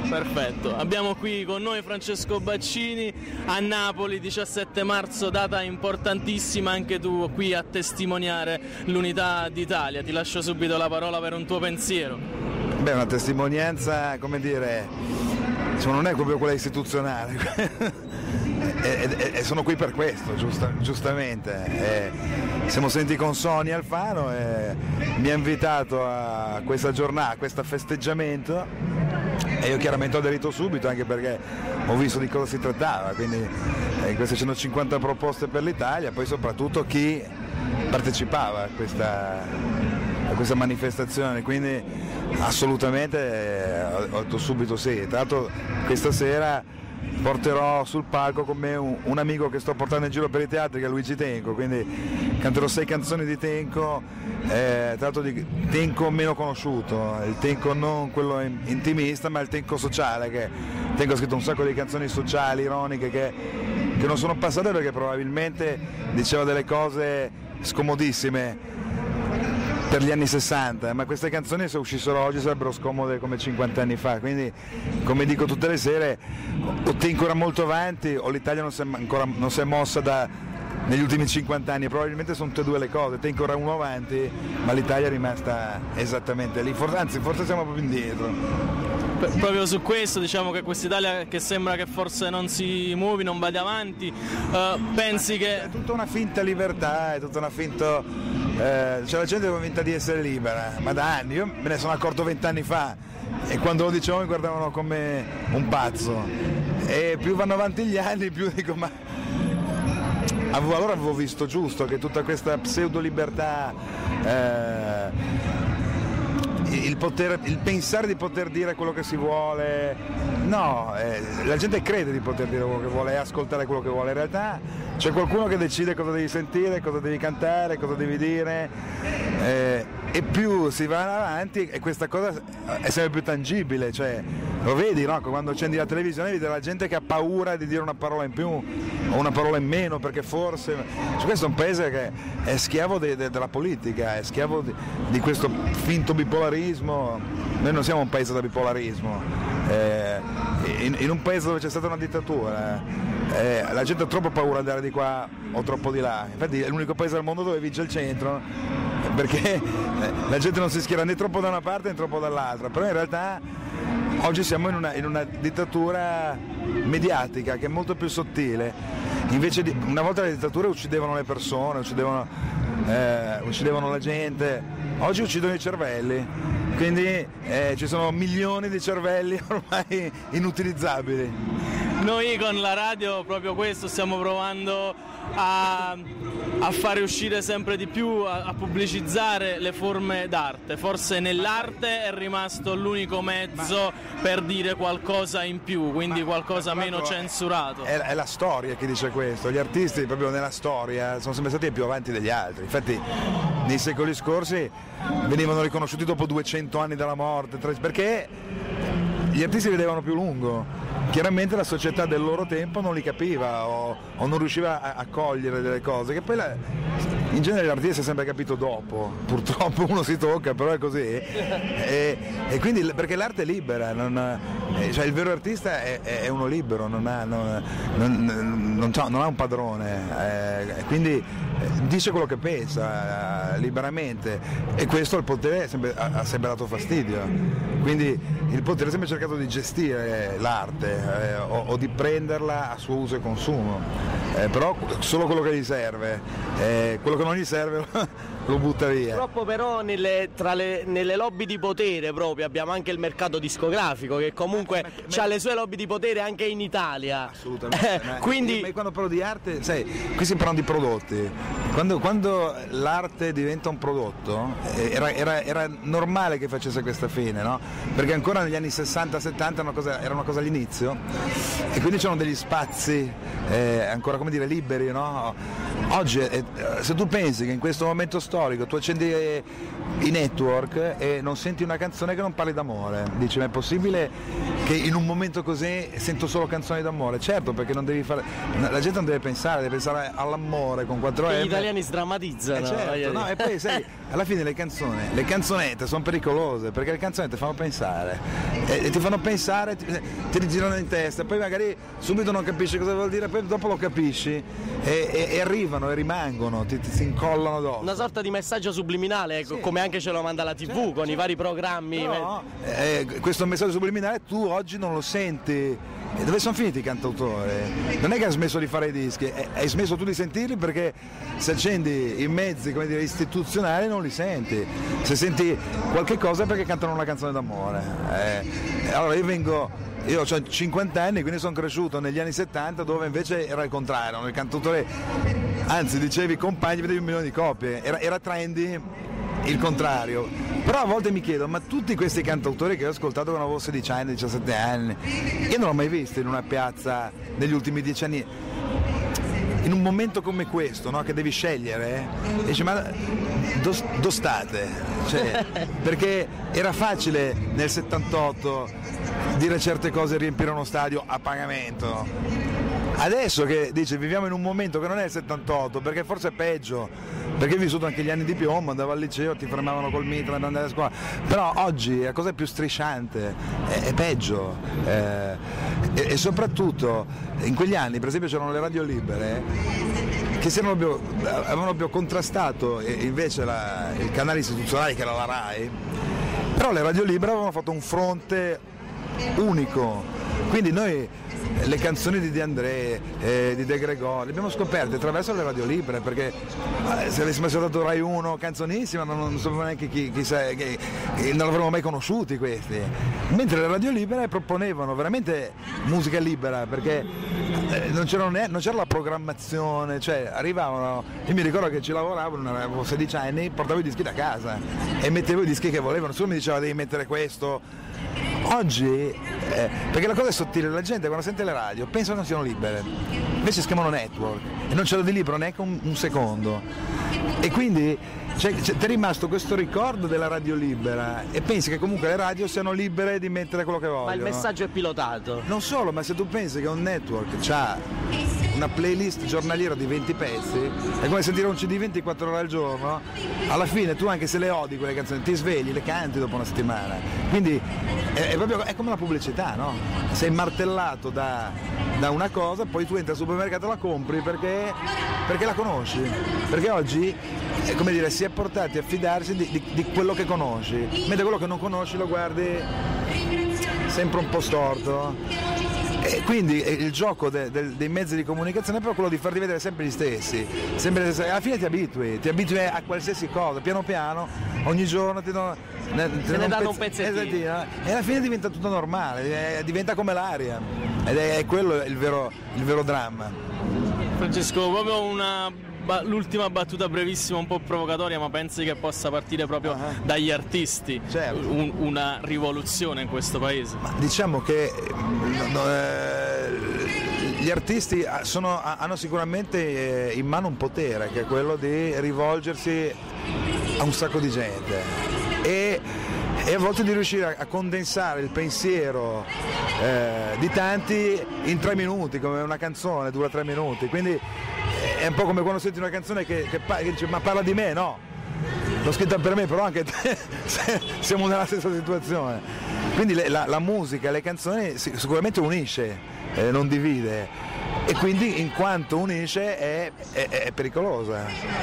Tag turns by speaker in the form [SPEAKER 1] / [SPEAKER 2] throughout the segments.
[SPEAKER 1] Perfetto, abbiamo qui con noi Francesco Baccini a Napoli, 17 marzo, data importantissima, anche tu qui a testimoniare l'unità d'Italia. Ti lascio subito la parola per un tuo pensiero.
[SPEAKER 2] Beh, una testimonianza, come dire, non è proprio quella istituzionale. E sono qui per questo, giustamente. Siamo sentiti con Sonia Alfano e mi ha invitato a questa giornata, a questo festeggiamento, e io chiaramente ho aderito subito, anche perché ho visto di cosa si trattava, quindi in queste 150 proposte per l'Italia, poi soprattutto chi partecipava a questa manifestazione, quindi assolutamente ho detto subito sì. Tra l'altro questa sera porterò sul palco con me un amico che sto portando in giro per i teatri, che è Luigi Tenco, quindi canterò 6 canzoni di Tenco, tra l'altro di Tenco meno conosciuto, il Tenco non quello intimista, ma il Tenco sociale, che Tenco ha scritto un sacco di canzoni sociali, ironiche, che non sono passate perché probabilmente diceva delle cose scomodissime per gli anni 60, ma queste canzoni, se uscissero oggi, sarebbero scomode come 50 anni fa, quindi come dico tutte le sere, o Tenco era molto avanti o l'Italia non si è mossa negli ultimi 50 anni. Probabilmente sono tutte e due le cose. Tenco era uno avanti, ma l'Italia è rimasta esattamente lì, anzi forse siamo proprio indietro.
[SPEAKER 1] Proprio su questo, diciamo che quest'Italia che sembra che forse non si muovi, non vada avanti, pensi che...
[SPEAKER 2] È tutta una finta libertà, è tutta una finta... la gente è convinta di essere libera, ma da anni, io me ne sono accorto 20 anni fa, e quando lo dicevo mi guardavano come un pazzo, e più vanno avanti gli anni più dico ma... Allora avevo visto giusto che tutta questa pseudo libertà, il pensare di poter dire quello che si vuole, no, la gente crede di poter dire quello che vuole e ascoltare quello che vuole, in realtà c'è qualcuno che decide cosa devi sentire, cosa devi cantare, cosa devi dire, e più si va avanti e questa cosa è sempre più tangibile, cioè lo vedi, no? Quando accendi la televisione vedi la gente che ha paura di dire una parola in più o una parola in meno perché forse, cioè, questo è un paese che è schiavo della politica, è schiavo di questo finto bipolarismo. Noi non siamo un paese da bipolarismo, in un paese dove c'è stata una dittatura, la gente ha troppo paura di andare di qua o troppo di là, infatti è l'unico paese al mondo dove vince il centro, perché la gente non si schiera né troppo da una parte né troppo dall'altra, però in realtà oggi siamo in una dittatura mediatica che è molto più sottile. Invece una volta le dittature uccidevano le persone, uccidevano la gente, oggi uccidono i cervelli, quindi ci sono milioni di cervelli ormai inutilizzabili.
[SPEAKER 1] Noi con la radio proprio questo stiamo provando a fare uscire sempre di più, a pubblicizzare le forme d'arte. Forse nell'arte è rimasto l'unico mezzo per dire qualcosa in più, quindi qualcosa meno censurato.
[SPEAKER 2] È la storia che dice questo, gli artisti proprio nella storia sono sempre stati più avanti degli altri, infatti nei secoli scorsi venivano riconosciuti dopo 200 anni dalla morte, perché gli artisti vedevano più lungo. Chiaramente la società del loro tempo non li capiva o non riusciva a cogliere delle cose che poi in genere l'artista si è sempre capito dopo, purtroppo uno si tocca, però è così, e quindi perché l'arte è libera, cioè il vero artista è uno libero, non ha un padrone, quindi dice quello che pensa liberamente, e questo il potere ha sempre dato fastidio, quindi il potere ha sempre cercato di gestire l'arte o di prenderla a suo uso e consumo, però solo quello che gli serve, quello che non gli serve lo butta via.
[SPEAKER 3] Purtroppo però nelle lobby di potere proprio abbiamo anche il mercato discografico che comunque ha le sue lobby di potere anche in Italia.
[SPEAKER 2] Assolutamente.
[SPEAKER 3] Quindi...
[SPEAKER 2] Ma quando parlo di arte, sai, qui si parlano di prodotti. Quando l'arte diventa un prodotto era normale che facesse questa fine, no? Perché ancora negli anni 60-70 era una cosa all'inizio e quindi c'erano degli spazi ancora, come dire, liberi, no? Oggi se tu pensi che in questo momento storico tu accendi i network e non senti una canzone che non parli d'amore, dici ma è possibile che in un momento così sento solo canzoni d'amore. Certo, perché non devi fare, la gente non deve pensare all'amore con 4
[SPEAKER 3] Che
[SPEAKER 2] M.
[SPEAKER 3] gli italiani sdrammatizzano.
[SPEAKER 2] Certo, no, e poi sai, alla fine le canzonette sono pericolose, perché le canzonette fanno pensare e ti fanno pensare, ti rigirano in testa, poi magari subito non capisci cosa vuol dire, poi dopo lo capisci e arrivano e rimangono, ti incollano addosso.
[SPEAKER 3] Una sorta di messaggio subliminale, sì, come anche ce lo manda la TV, certo, con i vari programmi.
[SPEAKER 2] Però, questo messaggio subliminale tu oggi non lo senti. E dove sono finiti i cantautori? Non è che hai smesso di fare i dischi, hai smesso tu di sentirli, perché se accendi i mezzi, come dire, istituzionali non li senti. Se senti qualche cosa è perché cantano una canzone d'amore. Allora io ho 50 anni, quindi sono cresciuto negli anni 70, dove invece era il contrario, il cantautore, anzi dicevi compagni, vedevi 1 milione di copie, era trendy il contrario. Però a volte mi chiedo, ma tutti questi cantautori che ho ascoltato quando avevo 16 anni, 17 anni, io non l'ho mai visto in una piazza negli ultimi 10 anni, in un momento come questo, no? Che devi scegliere, e dici, ma dove state? Cioè, perché era facile nel 78 dire certe cose e riempire uno stadio a pagamento. Adesso che dice viviamo in un momento che non è il 78, perché forse è peggio, perché hai vissuto anche gli anni di piombo, andavo al liceo, ti fermavano col mitra per andare a scuola, però oggi la cosa è più strisciante, è peggio, e soprattutto in quegli anni per esempio c'erano le radio libere che avevano più contrastato invece il canale istituzionale, che era la RAI, però le radio libere avevano fatto un fronte unico, quindi noi le canzoni di De André, di De Gregori, le abbiamo scoperte attraverso le radio libere, perché se avessimo ascoltato Rai 1 canzonissima non sapevo neanche chi non l'avremmo mai conosciuti questi, mentre le radio libere proponevano veramente musica libera, perché non c'era la programmazione, cioè arrivavano, io mi ricordo che ci lavoravo, avevo 16 anni, portavo i dischi da casa e mettevo i dischi che volevano, nessuno mi diceva devi mettere questo. Oggi, perché la cosa è sottile, la gente quando sente le radio pensa che non siano libere, invece si chiamano network e non ce l'ho di libero neanche un secondo, e quindi ti è rimasto questo ricordo della radio libera e pensi che comunque le radio siano libere di mettere quello che vogliono.
[SPEAKER 3] Ma il messaggio è pilotato.
[SPEAKER 2] Non solo, ma se tu pensi che un network ha una playlist giornaliera di 20 pezzi, è come sentire un CD 24 ore al giorno, alla fine tu, anche se le odi quelle canzoni, ti svegli, le canti dopo una settimana, quindi è come la pubblicità, no? Sei martellato da una cosa, poi tu entri al supermercato e la compri perché la conosci, perché oggi come dire, si è portati a fidarsi di quello che conosci, mentre quello che non conosci lo guardi sempre un po' storto. E quindi il gioco dei mezzi di comunicazione è proprio quello di farti vedere sempre gli stessi, alla fine ti abitui a qualsiasi cosa, piano piano, ogni giorno te ne danno un pezzettino e alla fine diventa tutto normale, diventa come l'aria, ed è quello il vero dramma.
[SPEAKER 1] Francesco, proprio l'ultima battuta brevissima, un po' provocatoria, ma pensi che possa partire proprio dagli artisti?
[SPEAKER 2] Certo.
[SPEAKER 1] Una rivoluzione in questo paese?
[SPEAKER 2] Ma diciamo che gli artisti hanno sicuramente in mano un potere, che è quello di rivolgersi a un sacco di gente e a volte di riuscire a condensare il pensiero di tanti in 3 minuti, come una canzone dura 3 minuti, quindi è un po' come quando senti una canzone che dice ma parla di me, no? L'ho scritta per me, però anche te siamo nella stessa situazione. Quindi la musica, le canzoni sicuramente unisce, non divide, e quindi in quanto unisce è pericolosa.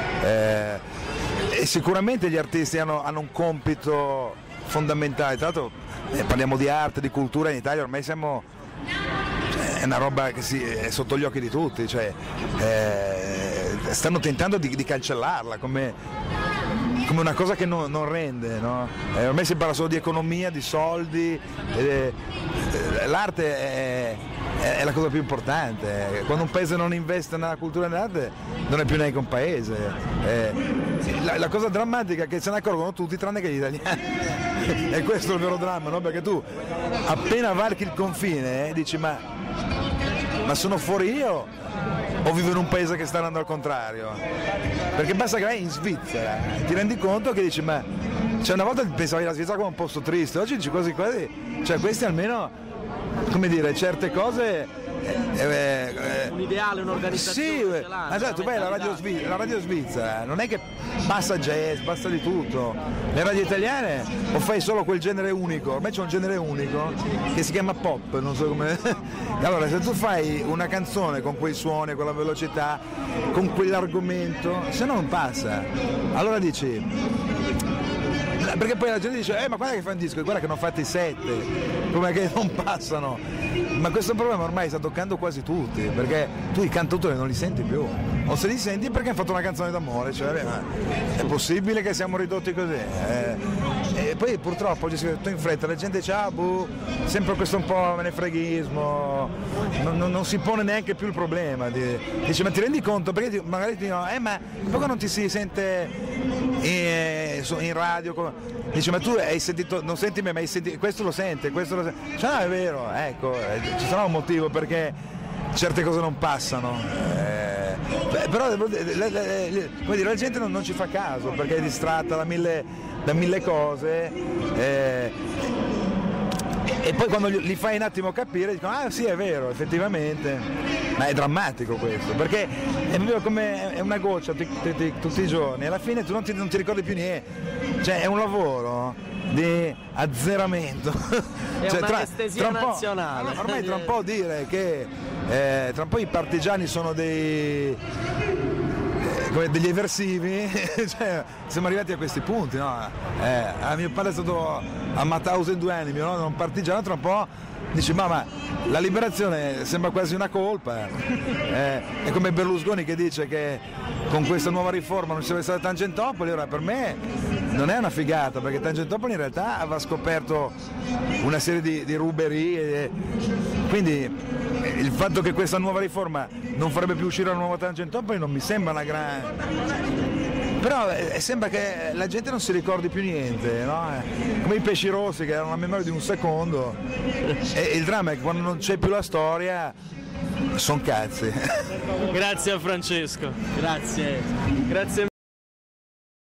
[SPEAKER 2] E sicuramente gli artisti hanno un compito fondamentale. Tra l'altro parliamo di arte, di cultura in Italia, ormai è una roba che è sotto gli occhi di tutti, cioè stanno tentando di cancellarla come una cosa che non rende, no? Ormai si parla solo di economia, di soldi, l'arte è la cosa più importante. Quando un paese non investe nella cultura e nell'arte non è più neanche un paese. La cosa drammatica è che se ne accorgono tutti tranne che gli italiani. E questo è il vero dramma, no? Perché tu appena varchi il confine dici ma sono fuori io o vivo in un paese che sta andando al contrario? Perché basta che vai in Svizzera e ti rendi conto che dici una volta pensavi la Svizzera come un posto triste, oggi dici quasi cioè questi almeno come dire, certe cose.
[SPEAKER 3] Un ideale, un'organizzazione.
[SPEAKER 2] Sì, esatto, poi la radio svizzera non è che passa jazz, passa di tutto. Le radio italiane o fai solo quel genere unico, ormai c'è un genere unico che si chiama pop, non so come. Allora, se tu fai una canzone con quei suoni, con la velocità, con quell'argomento, se no non passa. Allora dici. Perché poi la gente dice, ma guarda che fa un disco, guarda che ne ho fatti 7, come che non passano. Ma questo problema ormai sta toccando quasi tutti, perché tu i cantautori non li senti più. O se li senti perché hanno fatto una canzone d'amore, cioè, ma è possibile che siamo ridotti così? E poi purtroppo oggi si vede tutto in fretta, la gente dice, sempre questo un po' menefreghismo, non si pone neanche più il problema. Dice, ma ti rendi conto? Perché magari ti dicono, ma perché non ti si sente in radio? Dice, ma tu hai sentito, non senti me, ma hai sentito, questo lo sente. Cioè, no, è vero, ecco, ci sarà un motivo perché certe cose non passano. Però la gente non ci fa caso perché è distratta da mille cose. E poi quando li fai un attimo capire dicono, sì, è vero, effettivamente, ma è drammatico questo, perché è proprio come è una goccia tutti i giorni, alla fine tu non ti ricordi più niente, cioè è un lavoro di azzeramento.
[SPEAKER 3] È
[SPEAKER 2] cioè,
[SPEAKER 3] un'anestesia nazionale.
[SPEAKER 2] Ormai tra un po' dire che tra un po' i partigiani sono degli eversivi, cioè, siamo arrivati a questi punti, no? Mio padre è stato a Mauthausen 2 anni, mio nonno è un partigiano, tra un po' dice, ma la liberazione sembra quasi una colpa. È come Berlusconi che dice che con questa nuova riforma non ci sarebbe stata Tangentopoli. Ora per me non è una figata, perché Tangentopoli in realtà aveva scoperto una serie di ruberie, quindi il fatto che questa nuova riforma non farebbe più uscire una nuova Tangentopoli non mi sembra una gran. Però sembra che la gente non si ricordi più niente, no? Come i pesci rossi che hanno la memoria di un secondo. E il dramma è che quando non c'è più la storia sono cazzi.
[SPEAKER 1] Grazie a Francesco.
[SPEAKER 3] Grazie.